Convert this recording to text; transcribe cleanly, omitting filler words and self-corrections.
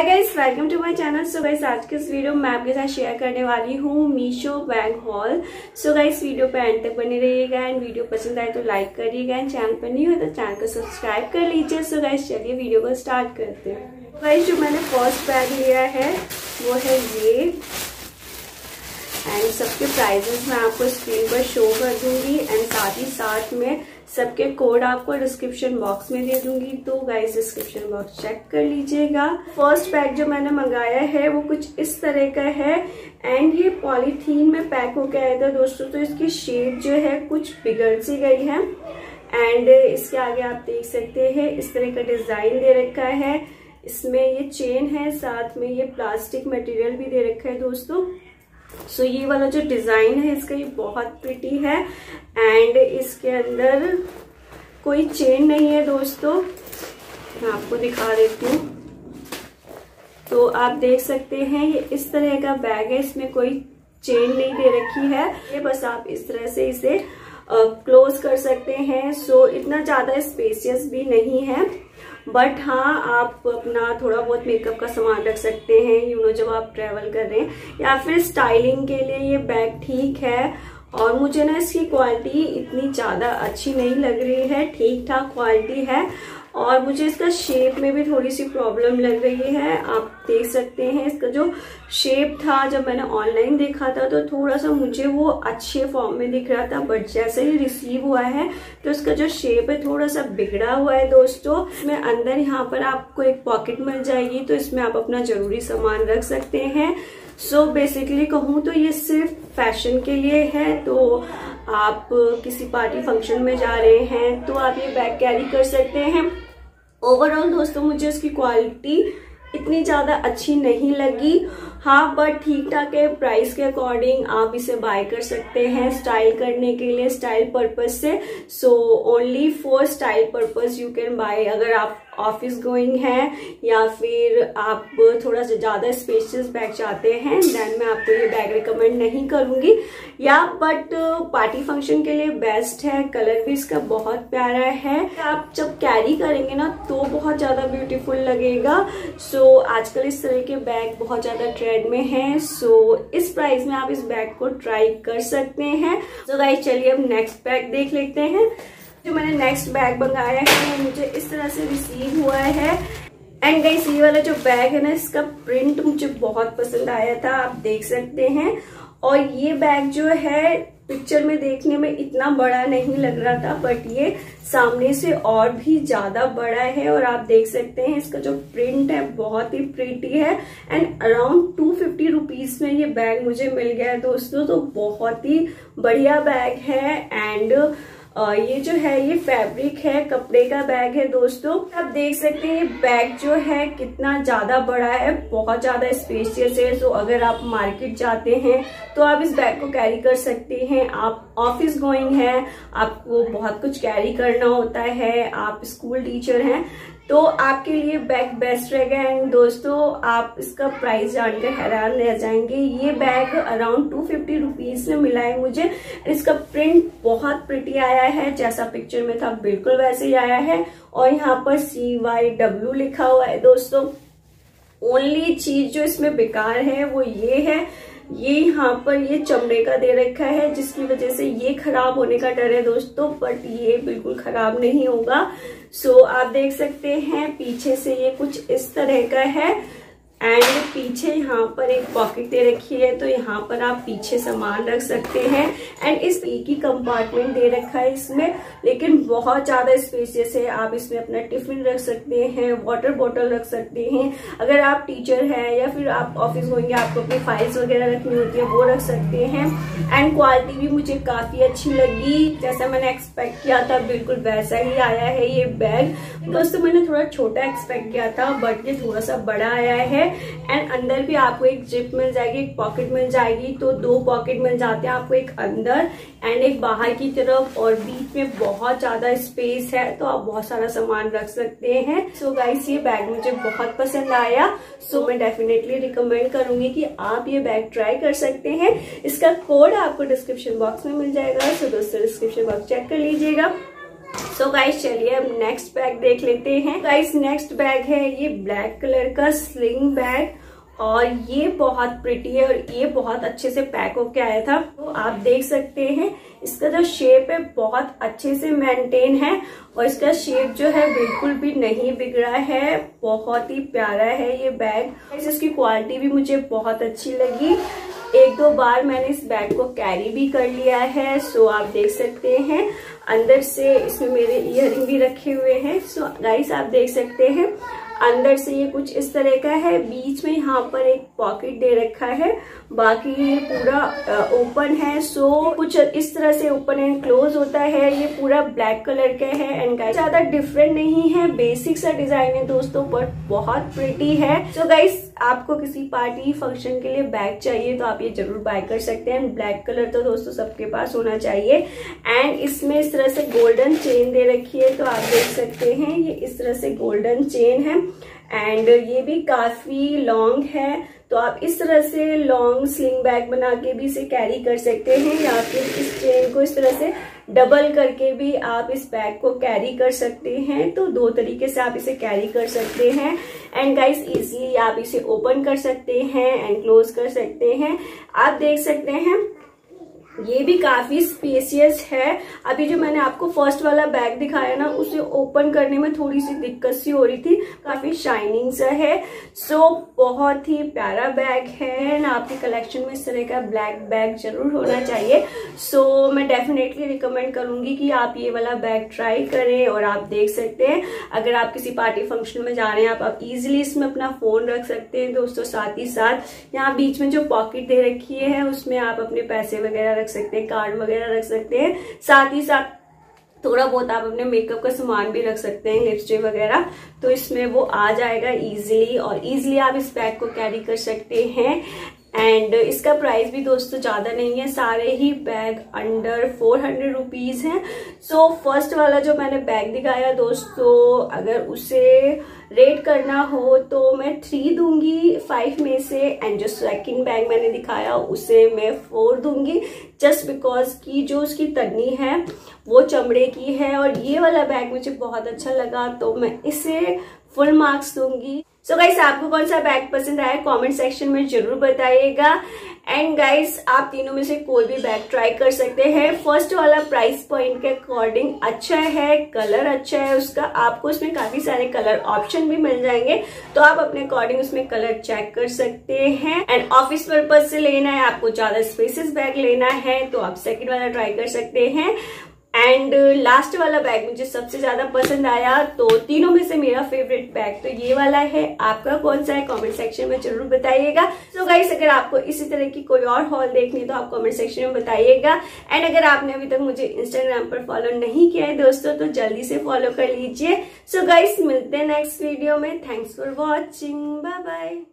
Hi guys, welcome to my channel. So guys, आज के इस वीडियो में मैं आपके साथ शेयर करने वाली हूँ Meesho bag haul. So guys, video पे एंड तक बने रहिएगा एंड वीडियो पसंद आए तो लाइक करिएगा एंड चैनल पर नहीं हो तो चैनल को सब्सक्राइब कर लीजिए। सो गाइस, चलिए वीडियो को स्टार्ट करते हैं। गाइस, जो मैंने फर्स्ट बैग लिया है वो है ये एंड सबके प्राइजेस मैं आपको स्क्रीन पर शो कर दूंगी एंड साथ ही साथ में सबके कोड आपको डिस्क्रिप्शन बॉक्स में दे दूंगी, तो गाइस डिस्क्रिप्शन बॉक्स चेक कर लीजिएगा। फर्स्ट बैग जो मैंने मंगाया है वो कुछ इस तरह का है एंड ये पॉलीथीन में पैक होकर आया था दोस्तों, तो इसकी शेप जो है कुछ बिगड़ सी गई है एंड इसके आगे आप देख सकते हैं इस तरह का डिजाइन दे रखा है। इसमें ये चेन है, साथ में ये प्लास्टिक मटेरियल भी दे रखा है दोस्तों। सो ये वाला जो डिजाइन है इसका ये बहुत प्रिटी है एंड इसके अंदर कोई चेन नहीं है दोस्तों, मैं आपको दिखा देती हूँ। तो आप देख सकते हैं ये इस तरह का बैग है, इसमें कोई चेन नहीं दे रखी है, ये बस आप इस तरह से इसे क्लोज कर सकते हैं। सो इतना ज्यादा स्पेशियस भी नहीं है, बट हाँ आप अपना थोड़ा बहुत मेकअप का सामान रख सकते हैं जब आप ट्रेवल कर रहे हैं, या फिर स्टाइलिंग के लिए ये बैग ठीक है। और मुझे ना इसकी क्वालिटी इतनी ज्यादा अच्छी नहीं लग रही है, ठीक ठाक क्वालिटी है और मुझे इसका शेप में भी थोड़ी सी प्रॉब्लम लग रही है। आप देख सकते हैं इसका जो शेप था जब मैंने ऑनलाइन देखा था तो थोड़ा सा मुझे वो अच्छे फॉर्म में दिख रहा था, बट जैसे ही रिसीव हुआ है तो इसका जो शेप है थोड़ा सा बिगड़ा हुआ है दोस्तों। इसमें अंदर यहाँ पर आपको एक पॉकेट मिल जाएगी, तो इसमें आप अपना जरूरी सामान रख सकते हैं। सो बेसिकली कहूँ तो ये सिर्फ फैशन के लिए है, तो आप किसी पार्टी फंक्शन में जा रहे हैं तो आप ये बैग कैरी कर सकते हैं। ओवरऑल दोस्तों मुझे इसकी क्वालिटी इतनी ज्यादा अच्छी नहीं लगी, हाँ बट ठीक ठाक है। प्राइस के अकॉर्डिंग आप इसे बाय कर सकते हैं स्टाइल करने के लिए, स्टाइल पर्पज से। So only for style purpose you can buy. अगर आप ऑफिस गोइंग है या फिर आप थोड़ा सा ज्यादा स्पेशियस बैग चाहते हैं देन मैं आपको ये बैग रिकमेंड नहीं करूंगी, या बट पार्टी फंक्शन के लिए बेस्ट है। कलर भी इसका बहुत प्यारा है, आप जब कैरी करेंगे ना तो बहुत ज्यादा ब्यूटीफुल लगेगा। सो आजकल इस तरह के बैग बहुत ज्यादा ट्रेंड में है, सो इस प्राइस में आप इस बैग को ट्राई कर सकते हैं। तो गाइस चलिए अब नेक्स्ट बैग देख लेते हैं। जो मैंने नेक्स्ट बैग मंगाया है मुझे इस तरह से रिसीव हुआ है एंड गाइस ये वाला जो बैग है ना इसका प्रिंट मुझे बहुत पसंद आया था, आप देख सकते हैं। और ये बैग जो है पिक्चर में देखने में इतना बड़ा नहीं लग रहा था, बट ये सामने से और भी ज्यादा बड़ा है और आप देख सकते हैं इसका जो प्रिंट है बहुत ही प्रीटी है एंड अराउंड 250 रुपीज में ये बैग मुझे मिल गया है दोस्तों। तो बहुत ही बढ़िया बैग है एंड ये जो है ये फैब्रिक है, कपड़े का बैग है दोस्तों। आप देख सकते हैं ये बैग जो है कितना ज्यादा बड़ा है, बहुत ज्यादा स्पेशियस है। सो अगर आप मार्केट जाते हैं तो आप इस बैग को कैरी कर सकते हैं। आप ऑफिस गोइंग है, आपको बहुत कुछ कैरी करना होता है, आप स्कूल टीचर हैं तो आपके लिए बैग बेस्ट रहेगा। एंड दोस्तों आप इसका प्राइस जानकर हैरान रह जाएंगे, ये बैग अराउंड 250 रुपीज में मिला है मुझे। इसका प्रिंट बहुत प्रिटी आया है, जैसा पिक्चर में था बिल्कुल वैसे ही आया है और यहाँ पर CYW लिखा हुआ है दोस्तों। ओनली चीज जो इसमें बेकार है वो ये है, ये यहाँ पर ये चमड़े का दे रखा है जिसकी वजह से ये खराब होने का डर है दोस्तों, बट ये बिल्कुल खराब नहीं होगा। सो आप देख सकते हैं पीछे से ये कुछ इस तरह का है एंड पीछे यहाँ पर एक पॉकेट दे रखी है, तो यहाँ पर आप पीछे सामान रख सकते हैं एंड इस एक ही कंपार्टमेंट दे रखा है इसमें, लेकिन बहुत ज्यादा स्पेशियस है। आप इसमें अपना टिफिन रख सकते हैं, वाटर बॉटल रख सकते हैं, अगर आप टीचर हैं या फिर आप ऑफिस होंगे आपको अपनी फाइल्स वगैरह रखनी होती है वो रख सकते हैं। एंड क्वालिटी भी मुझे काफी अच्छी लगी, जैसा मैंने एक्सपेक्ट किया था बिल्कुल वैसा ही आया है ये बैग। दोस्तों मैंने थोड़ा छोटा एक्सपेक्ट किया था बट ये थोड़ा सा बड़ा आया है एंड अंदर भी आपको एक जिप मिल जाएगी, एक पॉकेट मिल जाएगी, तो 2 पॉकेट मिल जाते हैं आपको, एक अंदर एंड एक बाहर की तरफ, और बीच में बहुत ज्यादा स्पेस है तो आप बहुत सारा सामान रख सकते हैं। सो गाइस ये बैग मुझे बहुत पसंद आया, सो मैं डेफिनेटली रिकमेंड करूंगी कि आप ये बैग ट्राई कर सकते हैं। इसका कोड आपको डिस्क्रिप्शन बॉक्स में मिल जाएगा, सो दोस्तों डिस्क्रिप्शन बॉक्स चेक कर लीजिएगा। सो गाइस चलिए अब नेक्स्ट बैग देख लेते हैं। गाइस नेक्स्ट बैग है ये ब्लैक कलर का स्लिंग बैग, और ये बहुत प्रिटी है और ये बहुत अच्छे से पैक होके आया था। तो आप देख सकते हैं इसका जो शेप है बहुत अच्छे से मेंटेन है, और इसका शेप जो है बिल्कुल भी नहीं बिगड़ा है, बहुत ही प्यारा है ये बैग। इसकी क्वालिटी भी मुझे बहुत अच्छी लगी। एक दो बार मैंने इस बैग को कैरी भी कर लिया है। सो आप देख सकते हैं अंदर से इसमें मेरे इयररिंग भी रखे हुए हैं। सो गाइस आप देख सकते हैं अंदर से ये कुछ इस तरह का है, बीच में यहाँ पर एक पॉकेट दे रखा है, बाकी ये पूरा ओपन है। सो कुछ इस तरह से ओपन एंड क्लोज होता है। ये पूरा ब्लैक कलर का है एंड गाइस ज्यादा डिफरेंट नहीं है, बेसिक सा डिजाइन है दोस्तों, बट बहुत प्रिटी है। सो गाइस आपको किसी पार्टी फंक्शन के लिए बैग चाहिए तो आप ये जरूर बाय कर सकते हैं। ब्लैक कलर तो दोस्तों सबके पास होना चाहिए। एंड इसमें इस तरह से गोल्डन चेन दे रखी है, तो आप देख सकते हैं ये इस तरह से गोल्डन चेन है एंड ये भी काफी लॉन्ग है। तो आप इस तरह से लॉन्ग स्लिंग बैग बना के भी इसे कैरी कर सकते हैं, या फिर इस चेन को इस तरह से डबल करके भी आप इस बैग को कैरी कर सकते हैं। तो दो तरीके से आप इसे कैरी कर सकते हैं। एंड गाइस इजीली आप इसे ओपन कर सकते हैं एंड क्लोज कर सकते हैं। आप देख सकते हैं ये भी काफी स्पेसियस है। अभी जो मैंने आपको फर्स्ट वाला बैग दिखाया ना, उसे ओपन करने में थोड़ी सी दिक्कत सी हो रही थी, काफी शाइनिंग सा है। सो बहुत ही प्यारा बैग है ना। आपके कलेक्शन में इस तरह का ब्लैक बैग जरूर होना चाहिए। सो मैं डेफिनेटली रिकमेंड करूंगी कि आप ये वाला बैग ट्राई करें। और आप देख सकते हैं अगर आप किसी पार्टी फंक्शन में जा रहे हैं आप इजिली इसमें अपना फोन रख सकते हैं दोस्तों। साथ ही साथ यहाँ बीच में जो पॉकेट दे रखी है उसमें आप अपने पैसे वगैरह रख सकते हैं, कार्ड वगैरह रख सकते हैं। साथ ही साथ थोड़ा बहुत आप अपने मेकअप का सामान भी रख सकते हैं, लिपस्टिक वगैरह, तो इसमें वो आ जाएगा इजीली। और इजीली आप इस बैग को कैरी कर सकते हैं। एंड इसका प्राइस भी दोस्तों ज्यादा नहीं है, सारे ही बैग अंडर 400 रुपीज है। सो फर्स्ट वाला जो मैंने बैग दिखाया दोस्तों, अगर उसे रेट करना हो तो मैं 3 दूंगी 5 में से। एंड जो सेकंड बैग मैंने दिखाया उसे मैं 4 दूंगी, जस्ट बिकॉज की जो उसकी तन्नी है वो चमड़े की है। और ये वाला बैग मुझे बहुत अच्छा लगा तो मैं इसे फुल मार्क्स दूंगी। सो गाइस आपको कौन सा बैग पसंद आया कमेंट सेक्शन में जरूर बताइएगा। एंड गाइस आप तीनों में से कोई भी बैग ट्राई कर सकते हैं। फर्स्ट वाला प्राइस पॉइंट के अकॉर्डिंग अच्छा है, कलर अच्छा है उसका, आपको उसमें काफी सारे कलर ऑप्शन भी मिल जाएंगे, तो आप अपने अकॉर्डिंग उसमें कलर चेक कर सकते हैं। एंड ऑफिस पर्पज से लेना है, आपको ज्यादा स्पेसियस बैग लेना है तो आप सेकेंड वाला ट्राई कर सकते हैं। एंड लास्ट वाला बैग मुझे सबसे ज्यादा पसंद आया, तो तीनों में से मेरा फेवरेट बैग तो ये वाला है। आपका कौन सा है कमेंट सेक्शन में जरूर बताइएगा। सो गाइस अगर आपको इसी तरह की कोई और हॉल देखनी तो आप कमेंट सेक्शन में बताइएगा। एंड अगर आपने अभी तक मुझे इंस्टाग्राम पर फॉलो नहीं किया है दोस्तों तो जल्दी से फॉलो कर लीजिए। सो गाइस मिलते हैं नेक्स्ट वीडियो में। Thanks for watching, bye bye.